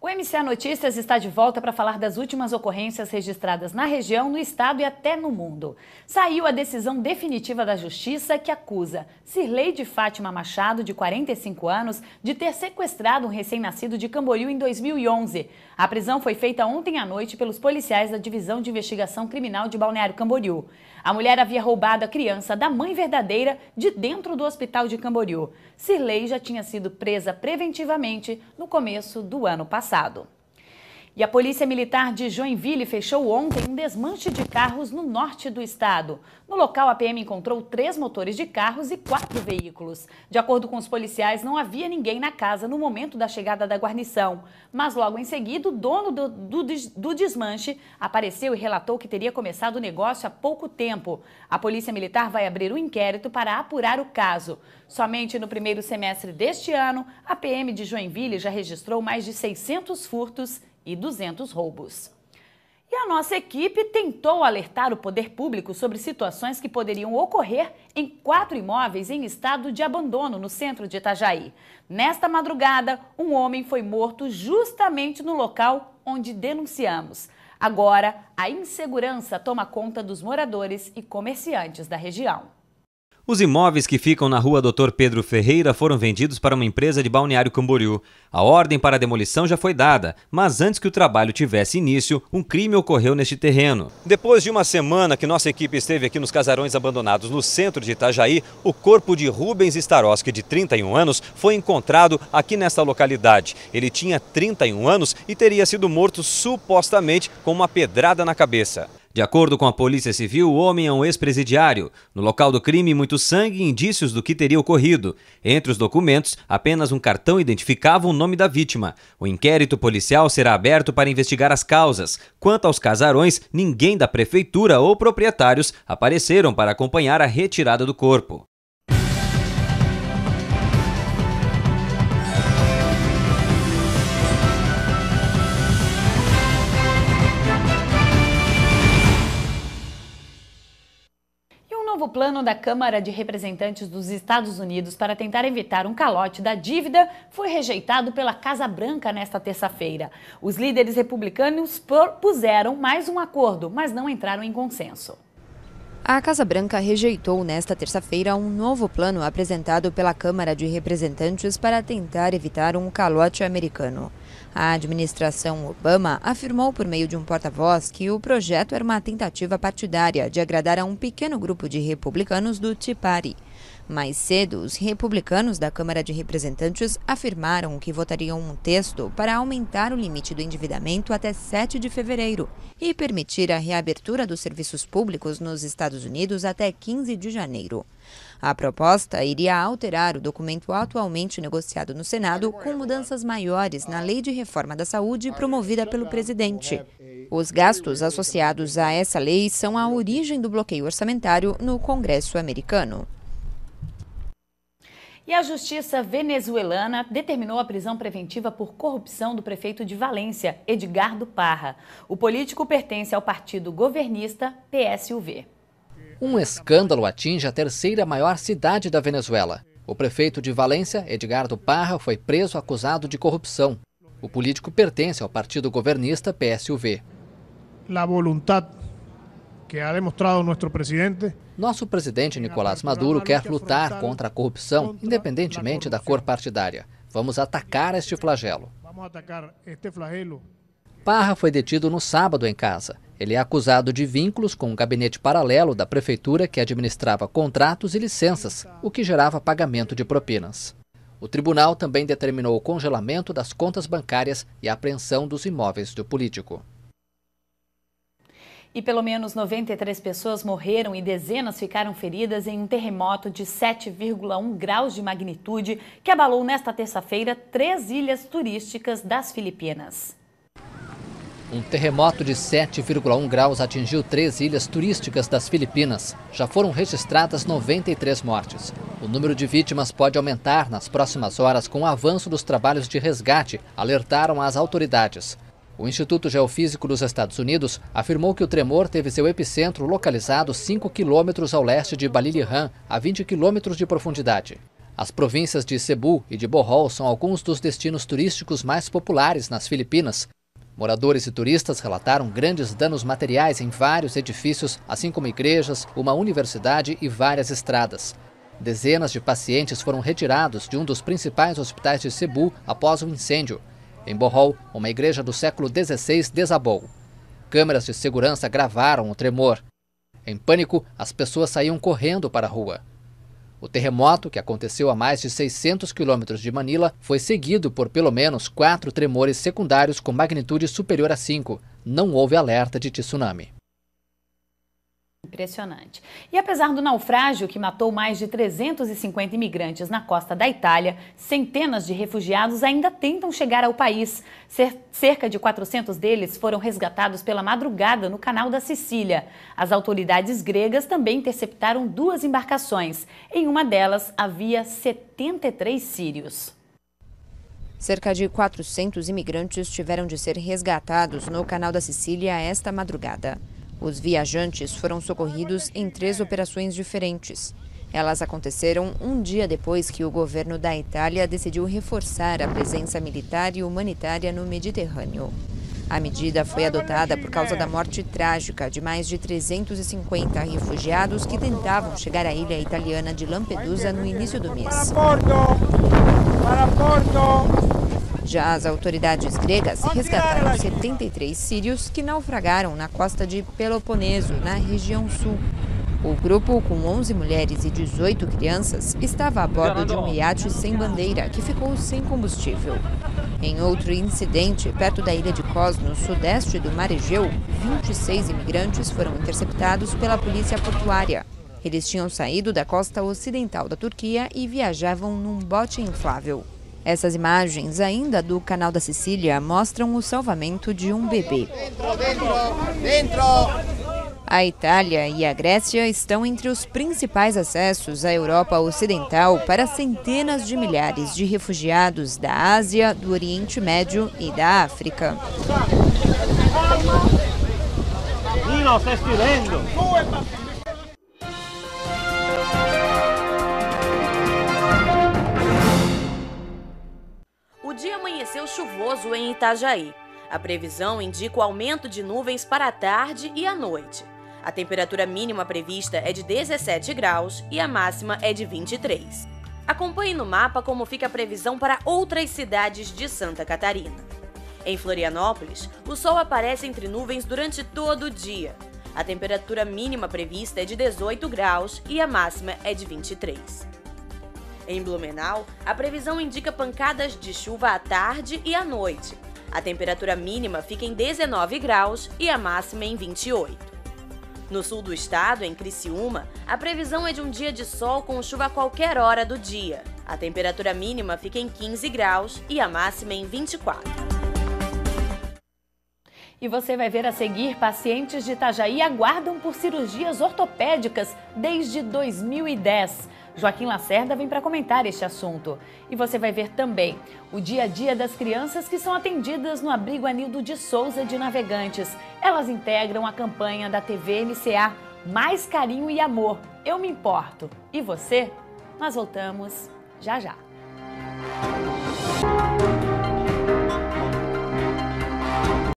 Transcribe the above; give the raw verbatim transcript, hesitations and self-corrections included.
O M C A Notícias está de volta para falar das últimas ocorrências registradas na região, no estado e até no mundo. Saiu a decisão definitiva da Justiça que acusa Cirlei de Fátima Machado, de quarenta e cinco anos, de ter sequestrado um recém-nascido de Camboriú em dois mil e onze. A prisão foi feita ontem à noite pelos policiais da Divisão de Investigação Criminal de Balneário Camboriú. A mulher havia roubado a criança da mãe verdadeira de dentro do hospital de Camboriú. Cirlei já tinha sido presa preventivamente no começo do ano passado. E a Polícia Militar de Joinville fechou ontem um desmanche de carros no norte do estado. No local, a P M encontrou três motores de carros e quatro veículos. De acordo com os policiais, não havia ninguém na casa no momento da chegada da guarnição. Mas logo em seguida, o dono do, do, do desmanche apareceu e relatou que teria começado o negócio há pouco tempo. A Polícia Militar vai abrir um inquérito para apurar o caso. Somente no primeiro semestre deste ano, a P M de Joinville já registrou mais de seiscentos furtos e duzentos roubos. E a nossa equipe tentou alertar o poder público sobre situações que poderiam ocorrer em quatro imóveis em estado de abandono no centro de Itajaí. Nesta madrugada, um homem foi morto justamente no local onde denunciamos. Agora, a insegurança toma conta dos moradores e comerciantes da região. Os imóveis que ficam na rua doutor Pedro Ferreira foram vendidos para uma empresa de Balneário Camboriú. A ordem para a demolição já foi dada, mas antes que o trabalho tivesse início, um crime ocorreu neste terreno. Depois de uma semana que nossa equipe esteve aqui nos casarões abandonados no centro de Itajaí, o corpo de Rubens Staroski, de trinta e um anos, foi encontrado aqui nesta localidade. Ele tinha trinta e um anos e teria sido morto supostamente com uma pedrada na cabeça. De acordo com a Polícia Civil, o homem é um ex-presidiário. No local do crime, muito sangue e indícios do que teria ocorrido. Entre os documentos, apenas um cartão identificava o nome da vítima. O inquérito policial será aberto para investigar as causas. Quanto aos casarões, ninguém da prefeitura ou proprietários apareceram para acompanhar a retirada do corpo. O novo plano da Câmara de Representantes dos Estados Unidos para tentar evitar um calote da dívida foi rejeitado pela Casa Branca nesta terça-feira. Os líderes republicanos propuseram mais um acordo, mas não entraram em consenso. A Casa Branca rejeitou nesta terça-feira um novo plano apresentado pela Câmara de Representantes para tentar evitar um calote americano. A administração Obama afirmou por meio de um porta-voz que o projeto era uma tentativa partidária de agradar a um pequeno grupo de republicanos do Tea Party. Mais cedo, os republicanos da Câmara de Representantes afirmaram que votariam um texto para aumentar o limite do endividamento até sete de fevereiro e permitir a reabertura dos serviços públicos nos Estados Unidos até quinze de janeiro. A proposta iria alterar o documento atualmente negociado no Senado com mudanças maiores na Lei de Reforma da Saúde promovida pelo presidente. Os gastos associados a essa lei são a origem do bloqueio orçamentário no Congresso americano. E a justiça venezuelana determinou a prisão preventiva por corrupção do prefeito de Valência, Edgardo Parra. O político pertence ao partido governista P S U V. Um escândalo atinge a terceira maior cidade da Venezuela. O prefeito de Valência, Edgardo Parra, foi preso acusado de corrupção. O político pertence ao partido governista P S U V. A vontade que ha demonstrado nosso presidente. Nosso presidente Nicolás Maduro quer lutar contra a corrupção, independentemente da cor partidária. Vamos atacar este flagelo. Parra foi detido no sábado em casa. Ele é acusado de vínculos com um gabinete paralelo da prefeitura que administrava contratos e licenças, o que gerava pagamento de propinas. O tribunal também determinou o congelamento das contas bancárias e a apreensão dos imóveis do político. E pelo menos noventa e três pessoas morreram e dezenas ficaram feridas em um terremoto de sete vírgula um graus de magnitude que abalou nesta terça-feira três ilhas turísticas das Filipinas. Um terremoto de sete vírgula um graus atingiu três ilhas turísticas das Filipinas. Já foram registradas noventa e três mortes. O número de vítimas pode aumentar nas próximas horas com o avanço dos trabalhos de resgate, alertaram as autoridades. O Instituto Geofísico dos Estados Unidos afirmou que o tremor teve seu epicentro localizado cinco quilômetros ao leste de Balilihan, a vinte quilômetros de profundidade. As províncias de Cebu e de Bohol são alguns dos destinos turísticos mais populares nas Filipinas. Moradores e turistas relataram grandes danos materiais em vários edifícios, assim como igrejas, uma universidade e várias estradas. Dezenas de pacientes foram retirados de um dos principais hospitais de Cebu após o incêndio. Em Bohol, uma igreja do século dezesseis desabou. Câmeras de segurança gravaram o tremor. Em pânico, as pessoas saíam correndo para a rua. O terremoto, que aconteceu a mais de seiscentos quilômetros de Manila, foi seguido por pelo menos quatro tremores secundários com magnitude superior a cinco. Não houve alerta de tsunami. Impressionante. E apesar do naufrágio que matou mais de trezentos e cinquenta imigrantes na costa da Itália, centenas de refugiados ainda tentam chegar ao país. Cerca de quatrocentos deles foram resgatados pela madrugada no canal da Sicília. As autoridades gregas também interceptaram duas embarcações. Em uma delas havia setenta e três sírios. Cerca de quatrocentos imigrantes tiveram de ser resgatados no canal da Sicília esta madrugada. Os viajantes foram socorridos em três operações diferentes. Elas aconteceram um dia depois que o governo da Itália decidiu reforçar a presença militar e humanitária no Mediterrâneo. A medida foi adotada por causa da morte trágica de mais de trezentos e cinquenta refugiados que tentavam chegar à ilha italiana de Lampedusa no início do mês. Já as autoridades gregas resgataram setenta e três sírios que naufragaram na costa de Peloponeso, na região sul. O grupo, com onze mulheres e dezoito crianças, estava a bordo de um iate sem bandeira que ficou sem combustível. Em outro incidente, perto da ilha de Kos, no sudeste do Mar Egeu, vinte e seis imigrantes foram interceptados pela polícia portuária. Eles tinham saído da costa ocidental da Turquia e viajavam num bote inflável. Essas imagens, ainda do canal da Sicília, mostram o salvamento de um bebê. A Itália e a Grécia estão entre os principais acessos à Europa Ocidental para centenas de milhares de refugiados da Ásia, do Oriente Médio e da África. O dia amanheceu chuvoso em Itajaí. A previsão indica o aumento de nuvens para a tarde e a noite. A temperatura mínima prevista é de dezessete graus e a máxima é de vinte e três. Acompanhe no mapa como fica a previsão para outras cidades de Santa Catarina. Em Florianópolis, o sol aparece entre nuvens durante todo o dia. A temperatura mínima prevista é de dezoito graus e a máxima é de vinte e três. Em Blumenau, a previsão indica pancadas de chuva à tarde e à noite. A temperatura mínima fica em dezenove graus e a máxima em vinte e oito. No sul do estado, em Criciúma, a previsão é de um dia de sol com chuva a qualquer hora do dia. A temperatura mínima fica em quinze graus e a máxima em vinte e quatro. E você vai ver a seguir, pacientes de Itajaí aguardam por cirurgias ortopédicas desde dois mil e dez. Joaquim Lacerda vem para comentar este assunto. E você vai ver também o dia a dia das crianças que são atendidas no abrigo Anildo de Souza de Navegantes. Elas integram a campanha da T V M C A Mais Carinho e Amor. Eu me importo. E você? Nós voltamos já já.